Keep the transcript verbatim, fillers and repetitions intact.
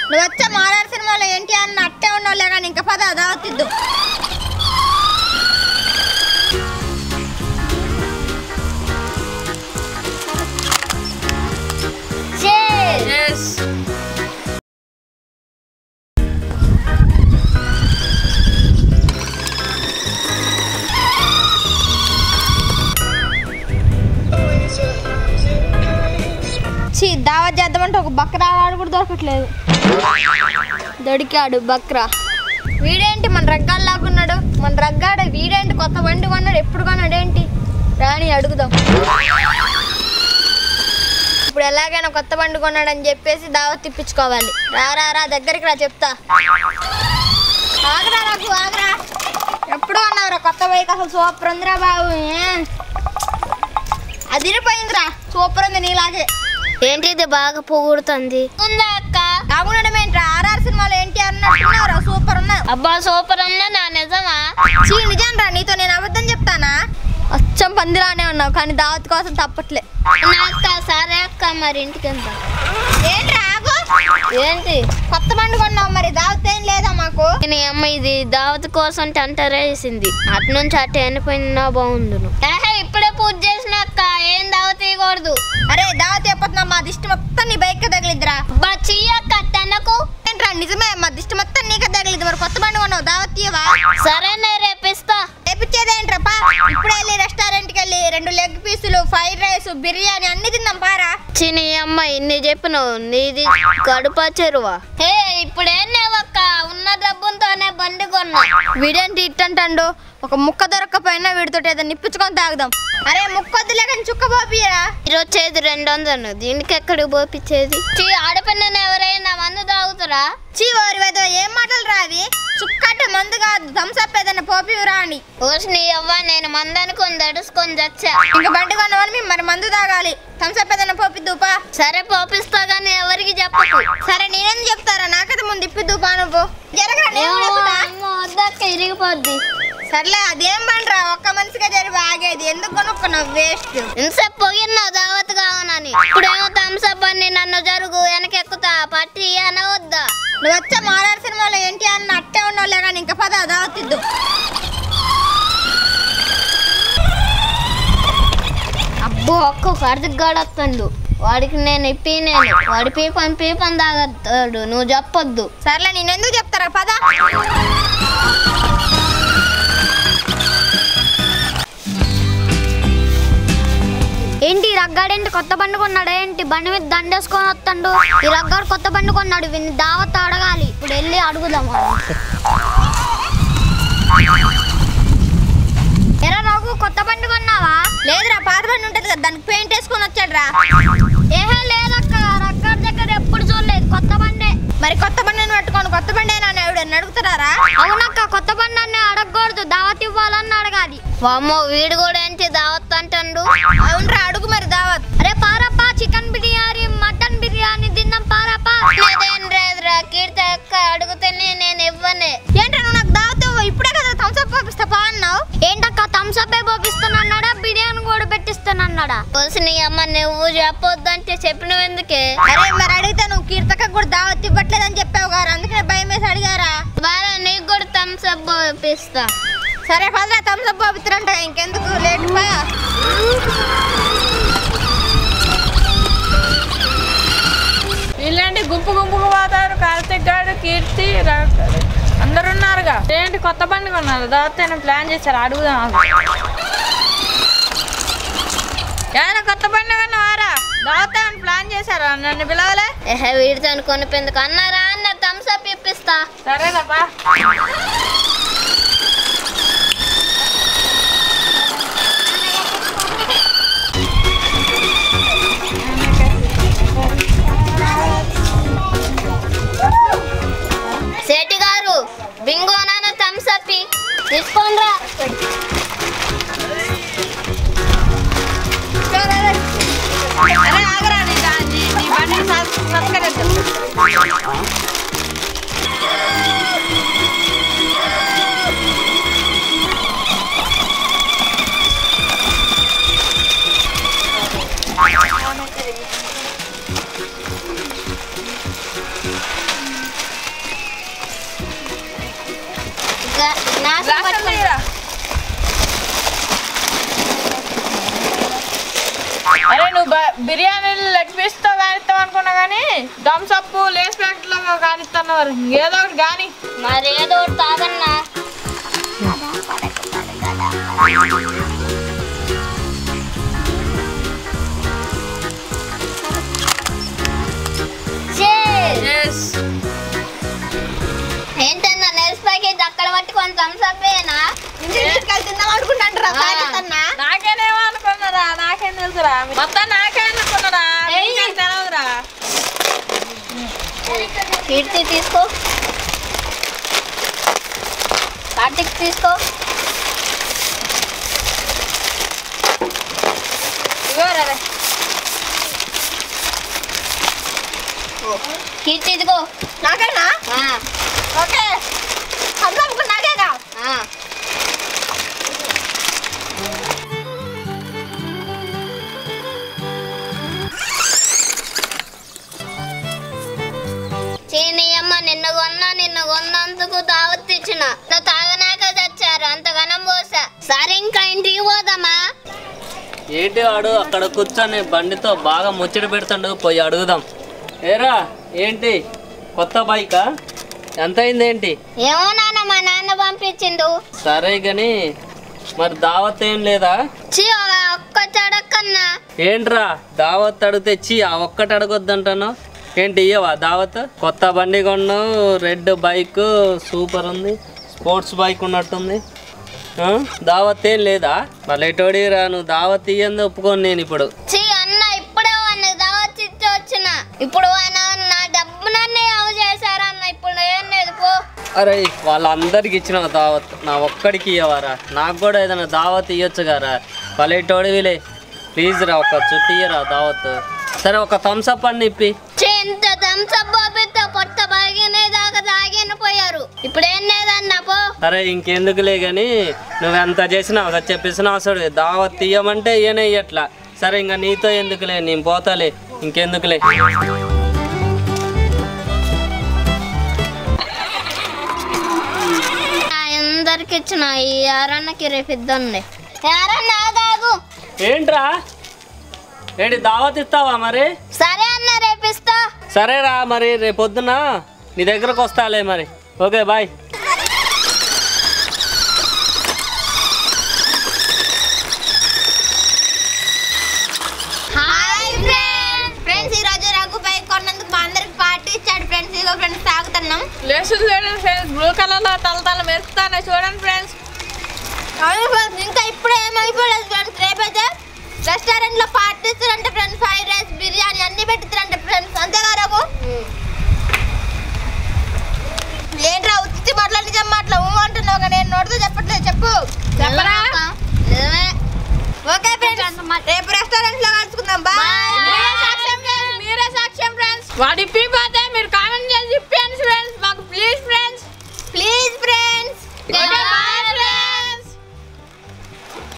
నువ్వు వచ్చే మారారు సినిమాలో ఏంటి అన్న అట్టే ఉన్నావులే కానీ ఇంకా పద దావతిద్దు. దావత్ చేద్దామంటే ఒక బక్రా వాడు కూడా దొరకట్లేదు. దొడికాడు బక్రా. వీడేంటి మన రగ్గాడు లాగున్నాడు. మన రగ్గాడు వీడేంటి కొత్త బండి కొన్నాడు. ఎప్పుడు కొన్నాడు ఏంటి రాని అడుగుదాం. ఇప్పుడు ఎలాగైనా కొత్త బండి కొన్నాడని చెప్పేసి దావత్ తిప్పించుకోవాలి. రా రా రా దగ్గరికి రా చెప్తా. ఆగరా నాకు ఆగరా. ఎప్పుడు అన్నావురా కొత్త బైక్ అసలు సూపర్ ఉందిరా బాబు. అదిరిపోయిందిరా సూపర్ ఉంది నీలాగే. ఏంటిది బాగా పొగుడుతుంది ఉందా అక్క? కాకుండా ఏంట్రా ఆర్ఆర్ సినిమాలో ఏంటి అన్నట్టున్నారా సూపర్ ఉన్నా. అబ్బా సూపర్ ఉన్నా నా నిజమా? చీ నిజం రా. నీతో నేను అబద్ధం చెప్తానా? అచ్చం పందిరానే ఉన్నావు కానీ దావత్ కోసం తప్పట్లే. అక్క సరే అక్క మరి ఇంటికి వెళ్తా. ఏంట్రా ఆగు. ఏంటి కొత్త బండి కొన్నావు మరి దావత్ ఏం లేదా మాకు? నీ అమ్మ ఇది దావత్ కోసం టెంటర్ వేసింది. అటు నుంచి అటు వెళ్ళిపోయినా బాగుండును. ఇప్పుడే పూజ చేసిన అక్క ఏం దావత్ ఇవ్వకూడదు. అరే దావత్ చెప్పొస్తున్నా మా దిష్టి మొత్తం నీ బైక్ తగిలిద్దిరా. బా చెయ్యక్క తనకు. ఏంట్రా నిజమే మా దిష్టి మొత్తం నీకే తగిలిద్ది. మరి కొత్త బండి కొన్నావు దావత్ ఇవ్వవా? సరేనే రేపిస్తా. రేపిచ్చేదేంట్రా పా. ఇప్పుడే వెళ్ళి రెస్టారెంట్కి వెళ్ళి రెండు లెగ్ పీసులు ఫ్రైడ్ రైస్ బిర్యానీ అన్ని తిందాం పారా. చిని అమ్మ ఇన్ని చెప్పిన నీది కడుప చెరువా. హే ఇప్పుడేం లేవక్క ఉన్న డబ్బుతోనే బండి కొన్నా. వీడేంటి ఇట్టంటాడు. ఒక ముక్క దొరక్కపోయినా వీడితో ఏదో నిప్పించుకొని తాగుదాం. అరే ముక్కొద్దులే కానీ చుక్క పోపియరా. ఈరోజు చేతి రెండు వందలు దీనికి ఎక్కడికి పోపించేది? చీ ఆడపిల్లని ఎవరైనా మందు తాగుతారా? చీ ఓరి వేదో ఏం మాటలు రావి. చుక్కట్టు మందు కాదు థమ్సప్ ఏదైనా పోపివరా అని. ఓసి నీ అవ్వ నేను మందు అనుకొని దడుచుకొని చచ్చా. ఇంకా బండి కొన్నామని మేము మరి మందు తాగాలి. థమ్సప్ ఏదైనా పోపిద్దుపా. సరే పోపిస్తా గానీ ఎవరికి చెప్పకు. సరే నేనేం చెప్తారా నాకైతే ముందు ఇప్పిద్దుపా. నువ్వు వద్దక్క ఇరిగిపోద్ది. సర్లే అదేం బండ్రా ఒక్క మనిషిగా జరిగి ఆగేది. ఎందుకు కొనుక్కున్నావు వేస్ట్. ఇంతసేపు పొగిన్నావు దావత్ కావనని. ఇప్పుడేమో థమ్సప్ అని నన్ను జరుగు వెనకెక్కుతా పట్టి అనవద్దా. నువ్వు వచ్చే మారారు సినిమాలో ఏంటి అన్న అట్టే ఉన్నావులే కానీ ఇంకా పద దావతిద్దు. అబ్బో ఒక్క కర్దిగాడు వస్తాడు. వాడికి నేను ఇప్పి నేను వాడి పీపని పీపని తాగతాడు. నువ్వు చెప్పొద్దు. సర్లే నేను ఎందుకు చెప్తారా పద. ఏంటి ఈ రగ్గాడేంటి కొత్త బండి కొన్నాడు. ఏంటి బండి మీద దండేసుకొని వస్తాడు. ఈ రగ్గాడు కొత్త బండి కొన్నాడు. వీన్ని దావత్ అడగాలి. ఇప్పుడు వెళ్ళి అడుగుదాం. ఎరా రాగు కొత్త బండి కొన్నావా? లేదురా పాత బండి ఉంటది కదా దానికి పెయింట్ వేసుకొని వచ్చాడు రా. ఏహే లేదక్క రగ్గాడి దగ్గర ఎప్పుడు చూడలేదు కొత్త బండే. మరి కొత్త బండిని పట్టుకోండి కొత్త బండి అని అడుగుతారా? అవునక్క కొత్త బండి అని అడగకూడదు దావత్ ఇవ్వాలని అడగాలి. వామ్మో వీడు కూడా ఏంటి దావత్ అంటాడు. అవునరా అడుగు మరి దావత్. అరే పారప్పా చికెన్ బిర్యానీ మటన్ బిర్యానీ తిన్నాం పారప్పా. లేదేం లేదురా కీర్తి అక్క అడుగుతేనే నేను ఇవ్వనే. ఏంటో నువ్వు నాకు దావత్ ఇప్పుడే కదా థమ్సప్ పోపిస్తా పా అన్నావు. ఏంటక్క థమ్సప్ పోపిస్తానన్నాడా బిర్యానీ కూడా పెట్టిస్తానన్నాడా? తెలిసి నీ అమ్మ నువ్వు చెప్పొద్దంటే చెప్పినవు ఎందుకే? అరే మరి అడిగితే నువ్వు కీర్తక కూడా దావత్ ఇవ్వట్లేదని చెప్పావు గారు అందుకనే భయం వేసి అడిగారా. బాగా నీకు కూడా థమ్సప్ పోపిస్తా. సరే పదరా థమ్సప్ పోపిస్తారంట ఇంకెందుకు లేట్ పా. వీళ్ళేంటి గుంపు గుంపుకు పోతారు. కార్తిక్ గారు కీర్తి అందరు ఉన్నారుగా. ఏంటి కొత్త బండి కొన్నారు దావత్ ప్లాన్ చేశారు అడుగుదాం. ఏమైనా కొత్త బండి కొన్నావారా? దావత్ ప్లాన్ చేశారా? నన్ను పిలవలే. ఏహే వీడితో కొనిపోయిందుకు అన్నారా అన్న థమ్సప్ ఇప్పిస్తా. సరేనప్పా. సేటి గారు బింగో నాన్న థమ్సప్ తీసుకోండిరా. బిర్యానీలు లెగ్ పీస్ తో కానిస్తాం అనుకున్నా కానీ థమ్స్ అప్ లేస్ ప్యాకెట్ లో కానిస్తాను మరి ఏదో ఒకటి కానీ మరి ఏదో ఒకటి తాగన్నా. ఏంటన్నా నెల్స్ ప్యాకెట్ అక్కడ పట్టుకొని థమ్స్ అప్ ఏనా తిందాం అనుకుంటాను. నాకేనేమో అనుకున్నారా? నాకేం తెలుసురా? మొత్తం నాకే అనుకున్నారా? తెలవదురా? కీర్తి తీసుకో, కార్తిక్ తీసుకో. కీర్తి ఇదిగో. నాకేనా? ఓకే అందరూ నాకేగా. చీనయ్యమ్మ నిన్న కొన్నా, నిన్న కొన్నందుకు దావత్ ఇచ్చిన. నువ్వు తాగనాక తెచ్చారు అంతగానం పోసా. సరే ఇంకా ఇంటికి పోదామా? ఏంటి వాడు అక్కడ కూర్చొని బండితో బాగా ముచ్చట పెడుతుండు, పోయి అడుగుదాం. ఏరా ఏంటి కొత్త బైకా? ఎంత అయింది ఏంటి? ఏమో నాన్న, మా నాన్న పంపించిండు. సరే గాని మరి దావత్ ఏం లేదా? చీ ఒక్క చడక్కన్నా. ఏంట్రా దావత్ అడిగితే చీ ఆ ఒక్కటి అడగొద్దంటాను. ఏంటి ఇయ్యవా దావత్? కొత్త బండి కొన్నావు, రెడ్ బైక్ సూపర్ ఉంది, స్పోర్ట్స్ బైక్ ఉన్నట్టుంది. దావత్ ఏం లేదా? మళ్ళీ ఎటోడిరా నువ్వు దావత్ ఇయ్యంది ఒప్పుకోను నేను ఇప్పుడు. చీ అన్న, ఇప్పుడే వాడిని దావత్ ఇచ్చి వచ్చిన. ఇప్పుడు నా డబ్బు నన్ను అవ చేశారా అన్న, ఇప్పుడు ఏం లేదు పో. అరే వాళ్ళందరికి ఇచ్చిన దావత్ నా ఒక్కడికి ఇవ్వరా? నాకు కూడా ఏదైనా దావత్ ఇవ్వచ్చు కదా. మళ్ళీ ఎటోడివిలే ప్లీజ్ రా, ఒక చుట్టూ ఇయ్యరా దావత్. సరే ఒక థమ్స్ అప్ అని ఇప్పి. ఇంత థమ్స్ అప్ పోపిస్తే కొత్త బాగినే దాకా తాగిన పోయారు. ఇప్పుడు ఏం లేదన్నా పో. అరే ఇంకెందుకులే గాని నువ్వెంత చేసినావు కదా చెప్పేసిన అవసరం. దావత్ ఇయ్యమంటే ఇయ్యనే ఇయ్యట్లా. సరే ఇంకా నీతో ఎందుకులే, నేను పోతాలే, ఇంకెందుకులే. అందరికి ఇచ్చిన ఈ యారన్నకి రేపు ఇద్దండి. యారన్నా కాదు. ఏంట్రా ఏంటి దావత్ ఇస్తావా మరి? సరే అన్న రేపు ఇస్తా. సరేరా మరి రేపు పొద్దున నీ దగ్గరకు వస్తాలే మరి. Okay bye. Hi friends. Friends ఈ రోజు రఘు బైక్ కొన్నందుకు మా అందరికి పార్టీ ఇచ్చాడు ఫ్రెండ్స్. ఇదిగో ఫ్రెండ్స్ తాగుతున్నాం. లేసు చూడండి ఫ్రెండ్స్, బ్లూ కలర్ లో తల తల మెరుస్తానే చూడండి ఫ్రెండ్స్. అవును ఫ్రెండ్స్, ఇంకా ఇప్పుడు ఏమైపోలేదు ఫ్రెండ్స్. రేపైతే రెస్టారెంట్ లో పార్టీ ఇస్తారంటే ఫ్రెండ్స్, ఫ్రైడ్ రైస్ బిర్యానీ అన్ని పెట్టిస్తారంటే ఫ్రెండ్స్. అంతేగా రఘు? ఏంట్రా ఉత్తి మాటలు నిజం మాటలు ఊ అంటున్నావు కదా, నేను నోటితో చెప్పట్లేదు. చెప్పు చెప్పరా? ఓకే ఫ్రెండ్స్, రేపు రెస్టారెంట్ లో కలుసుకుందాం. బాయ్. మీరే సాక్ష్యం ఫ్రెండ్స్. వాడి ఇప్పి పోతే మీరు కామెంట్